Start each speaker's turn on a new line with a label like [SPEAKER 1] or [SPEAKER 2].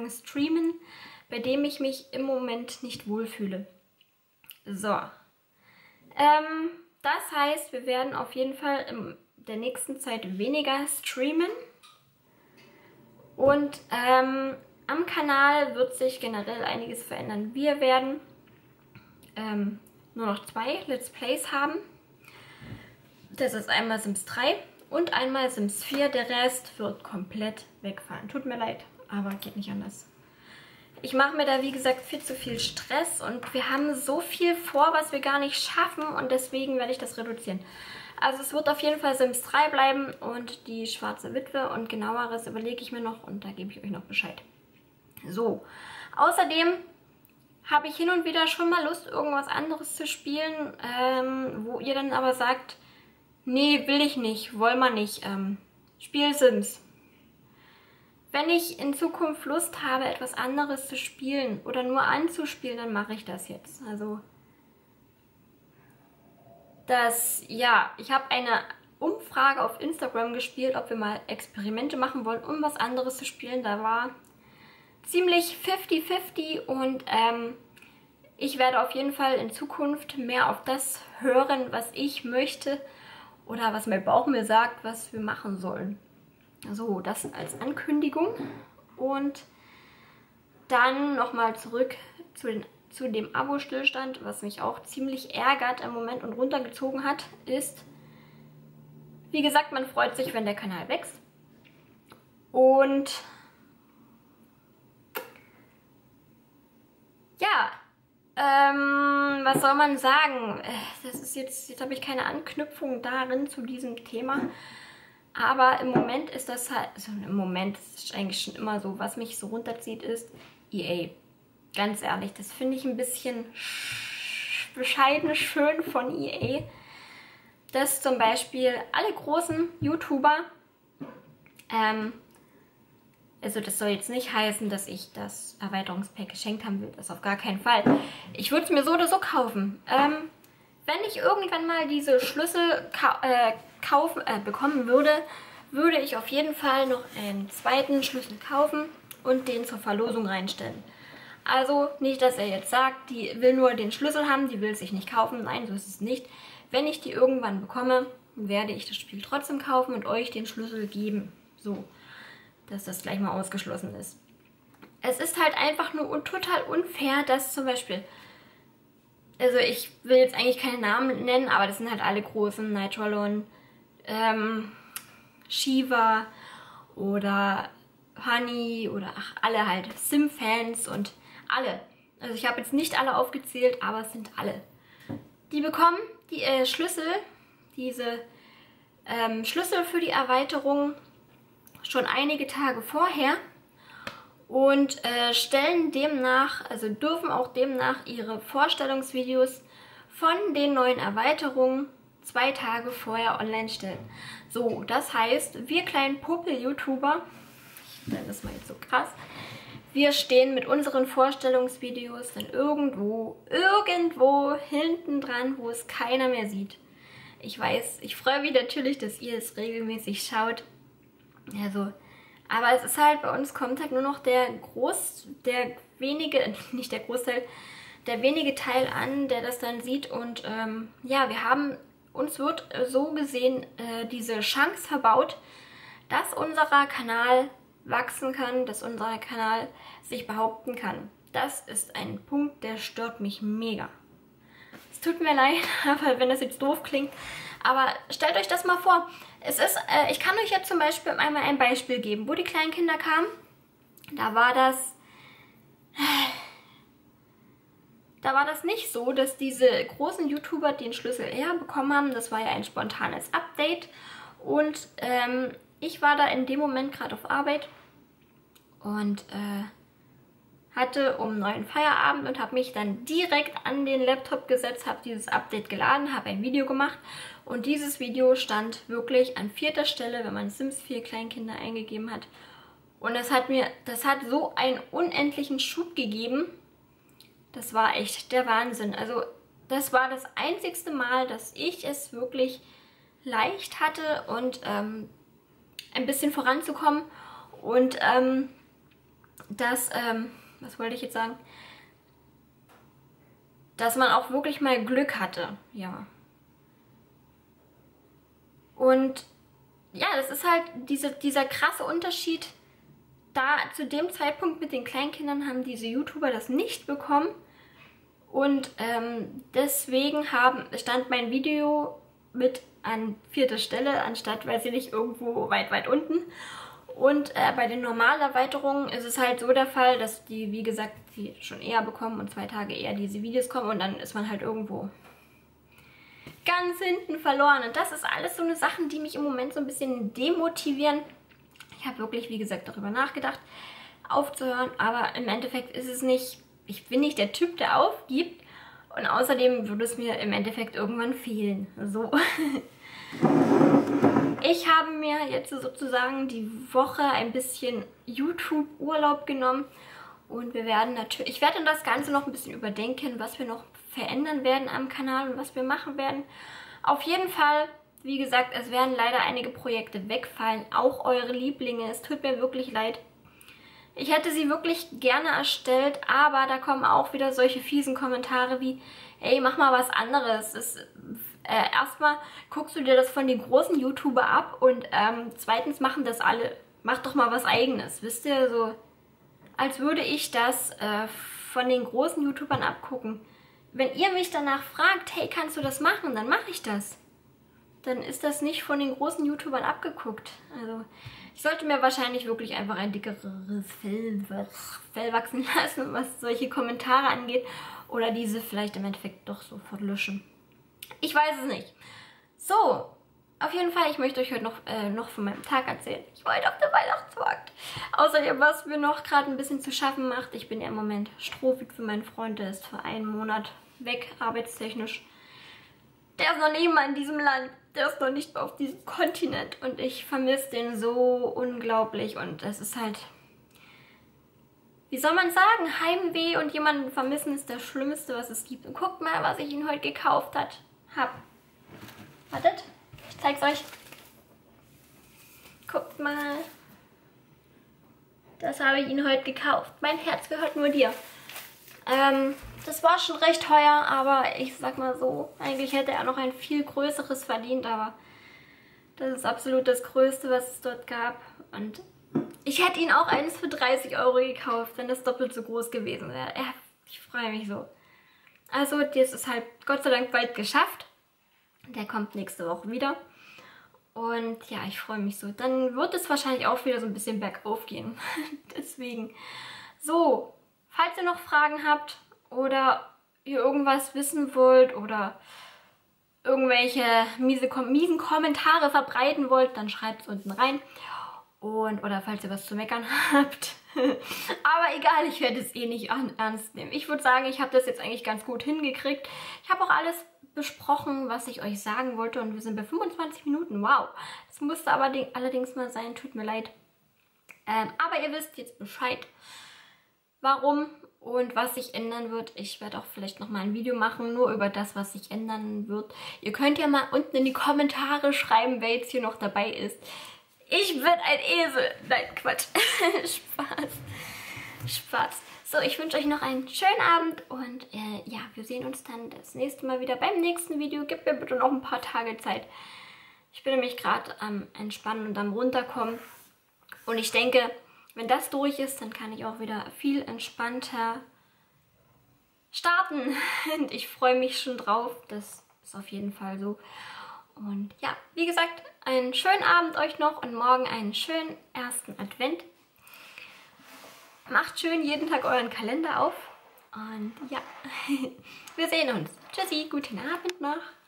[SPEAKER 1] sozusagen streamen, bei dem ich mich im Moment nicht wohlfühle. So. Das heißt, wir werden auf jeden Fall in der nächsten Zeit weniger streamen. Und am Kanal wird sich generell einiges verändern. Wir werden nur noch 2 Let's Plays haben. Das ist einmal Sims 3 und einmal Sims 4. Der Rest wird komplett wegfallen. Tut mir leid, aber geht nicht anders. Ich mache mir da, wie gesagt, viel zu viel Stress und wir haben so viel vor, was wir gar nicht schaffen und deswegen werde ich das reduzieren. Also es wird auf jeden Fall Sims 3 bleiben und die schwarze Witwe und genaueres überlege ich mir noch und da gebe ich euch noch Bescheid. So, außerdem habe ich hin und wieder schon mal Lust, irgendwas anderes zu spielen, wo ihr dann aber sagt, nee, will ich nicht, wollen wir nicht, spiel Sims. Wenn ich in Zukunft Lust habe, etwas anderes zu spielen oder nur anzuspielen, dann mache ich das jetzt. Also, ich habe eine Umfrage auf Instagram gespielt, ob wir mal Experimente machen wollen, um was anderes zu spielen. Da war ziemlich 50-50 und ich werde auf jeden Fall in Zukunft mehr auf das hören, was ich möchte oder was mein Bauch mir sagt, was wir machen sollen. So, das als Ankündigung. Und dann nochmal zurück zu dem Abo-Stillstand, was mich auch ziemlich ärgert im Moment und runtergezogen hat, ist, wie gesagt, man freut sich, wenn der Kanal wächst. Und ja, was soll man sagen? Das ist jetzt habe ich keine Anknüpfung darin zu diesem Thema. Aber im Moment ist das halt, also im Moment ist es eigentlich schon immer so, was mich so runterzieht, ist EA. Ganz ehrlich, das finde ich ein bisschen bescheiden schön von EA, dass zum Beispiel alle großen YouTuber, also das soll jetzt nicht heißen, dass ich das Erweiterungspack geschenkt haben will, das auf gar keinen Fall. Ich würde es mir so oder so kaufen. Wenn ich irgendwann mal diese Schlüssel bekommen würde, würde ich auf jeden Fall noch einen zweiten Schlüssel kaufen und den zur Verlosung reinstellen. Also nicht, dass er jetzt sagt, die will nur den Schlüssel haben, die will es sich nicht kaufen. Nein, so ist es nicht. Wenn ich die irgendwann bekomme, werde ich das Spiel trotzdem kaufen und euch den Schlüssel geben. So, dass das gleich mal ausgeschlossen ist. Es ist halt einfach nur total unfair, dass zum Beispiel, also ich will jetzt eigentlich keine Namen nennen, aber das sind halt alle großen, Nitrolon, Shiva oder Honey oder alle halt, Sim-Fans und alle. Also ich habe jetzt nicht alle aufgezählt, aber es sind alle. Die bekommen die Schlüssel, diese Schlüssel für die Erweiterung schon einige Tage vorher und stellen demnach, also dürfen auch demnach ihre Vorstellungsvideos von den neuen Erweiterungen 2 Tage vorher online stellen. So, das heißt, wir kleinen Popel-YouTuber, ich nenne das mal jetzt so krass, wir stehen mit unseren Vorstellungsvideos dann irgendwo hinten dran, wo es keiner mehr sieht. Ich weiß, ich freue mich natürlich, dass ihr es regelmäßig schaut. Also, aber es ist halt, bei uns kommt halt nur noch der wenige Teil an, der das dann sieht. Und ja, uns wird so gesehen diese Chance verbaut, dass unser Kanal wachsen kann, dass unser Kanal sich behaupten kann. Das ist ein Punkt, der stört mich mega. Es tut mir leid, aber wenn das jetzt doof klingt. Aber stellt euch das mal vor. Ich kann euch jetzt zum Beispiel einmal ein Beispiel geben, wo die kleinen Kinder kamen. Da war das nicht so, dass diese großen YouTuber den Schlüssel eher bekommen haben. Das war ja ein spontanes Update. Und ich war da in dem Moment gerade auf Arbeit und hatte um 9 Feierabend und habe mich dann direkt an den Laptop gesetzt, habe dieses Update geladen, habe ein Video gemacht und dieses Video stand wirklich an 4. Stelle, wenn man Sims 4 Kleinkinder eingegeben hat. Und das hat so einen unendlichen Schub gegeben. Das war echt der Wahnsinn. Also das war das einzigste Mal, dass ich es wirklich leicht hatte und ein bisschen voranzukommen. Und dass, was wollte ich jetzt sagen? Dass man auch wirklich mal Glück hatte, ja. Und ja, das ist halt dieser krasse Unterschied. Da zu dem Zeitpunkt mit den Kleinkindern haben diese YouTuber das nicht bekommen. Und deswegen stand mein Video mit an 4. Stelle, anstatt, weiß ich nicht, irgendwo weit, weit unten. Und bei den normalen Erweiterungen ist es halt so der Fall, dass die, wie gesagt, die schon eher bekommen und 2 Tage eher diese Videos kommen und dann ist man halt irgendwo ganz hinten verloren. Und das ist alles so eine Sachen, die mich im Moment so ein bisschen demotivieren. Ich habe wirklich, wie gesagt, darüber nachgedacht, aufzuhören, aber im Endeffekt ist es nicht, ich bin nicht der Typ, der aufgibt und außerdem würde es mir im Endeffekt irgendwann fehlen. So. Ich habe mir jetzt sozusagen die Woche ein bisschen YouTube-Urlaub genommen und ich werde das Ganze noch ein bisschen überdenken, was wir noch verändern werden am Kanal und was wir machen werden. Auf jeden Fall, wie gesagt, es werden leider einige Projekte wegfallen, auch eure Lieblinge. Es tut mir wirklich leid. Ich hätte sie wirklich gerne erstellt, aber da kommen auch wieder solche fiesen Kommentare wie, ey, mach mal was anderes. Erstmal guckst du dir das von den großen YouTuber ab und zweitens machen das alle, mach doch mal was Eigenes. Wisst ihr, so als würde ich das von den großen YouTubern abgucken. Wenn ihr mich danach fragt, hey, kannst du das machen, dann mache ich das. Dann ist das nicht von den großen YouTubern abgeguckt. Also ich sollte mir wahrscheinlich wirklich einfach ein dickeres Fell wachsen lassen, was solche Kommentare angeht. Oder diese vielleicht im Endeffekt doch sofort löschen. Ich weiß es nicht. So, auf jeden Fall, ich möchte euch heute noch von meinem Tag erzählen. Ich war heute auf der Weihnachtsmarkt. Außerdem, was mir noch gerade ein bisschen zu schaffen macht, ich bin ja im Moment strohwitwe für meinen Freund, der ist für 1 Monat weg, arbeitstechnisch. Der ist noch nicht mal in diesem Land. Der ist noch nicht auf diesem Kontinent. Und ich vermisse den so unglaublich. Und es ist halt, wie soll man sagen, Heimweh und jemanden vermissen ist das Schlimmste, was es gibt. Und guckt mal, was ich ihn heute gekauft habe. Wartet, ich zeig's euch. Guckt mal. Das habe ich ihn heute gekauft. Mein Herz gehört nur dir. Das war schon recht teuer, aber ich sag mal so, eigentlich hätte er noch ein viel größeres verdient, aber das ist absolut das Größte, was es dort gab. Und ich hätte ihn auch eines für 30 € gekauft, wenn das doppelt so groß gewesen wäre. Ich freue mich so. Also, das ist halt Gott sei Dank bald geschafft. Der kommt nächste Woche wieder. Und ja, ich freue mich so. Dann wird es wahrscheinlich auch wieder so ein bisschen bergauf gehen. Deswegen. So, falls ihr noch Fragen habt oder ihr irgendwas wissen wollt oder irgendwelche miesen Kommentare verbreiten wollt, dann schreibt es unten rein. Oder falls ihr was zu meckern habt. Aber egal, ich werde es eh nicht ernst nehmen. Ich würde sagen, ich habe das jetzt eigentlich ganz gut hingekriegt. Ich habe auch alles besprochen, was ich euch sagen wollte und wir sind bei 25 Minuten. Wow, das musste aber allerdings mal sein, tut mir leid. Aber ihr wisst jetzt Bescheid, warum und was sich ändern wird. Ich werde auch vielleicht noch mal ein Video machen, nur über das, was sich ändern wird. Ihr könnt ja mal unten in die Kommentare schreiben, wer jetzt hier noch dabei ist. Ich bin ein Esel. Nein, Quatsch. Spaß. So, ich wünsche euch noch einen schönen Abend und ja, wir sehen uns dann das nächste Mal wieder beim nächsten Video. Gebt mir bitte noch ein paar Tage Zeit. Ich bin nämlich gerade am Entspannen und am Runterkommen. Und ich denke, wenn das durch ist, dann kann ich auch wieder viel entspannter starten. Und ich freue mich schon drauf. Das ist auf jeden Fall so. Und ja, wie gesagt, einen schönen Abend euch noch und morgen einen schönen ersten Advent. Macht schön jeden Tag euren Kalender auf. Und ja, wir sehen uns. Tschüssi, guten Abend noch.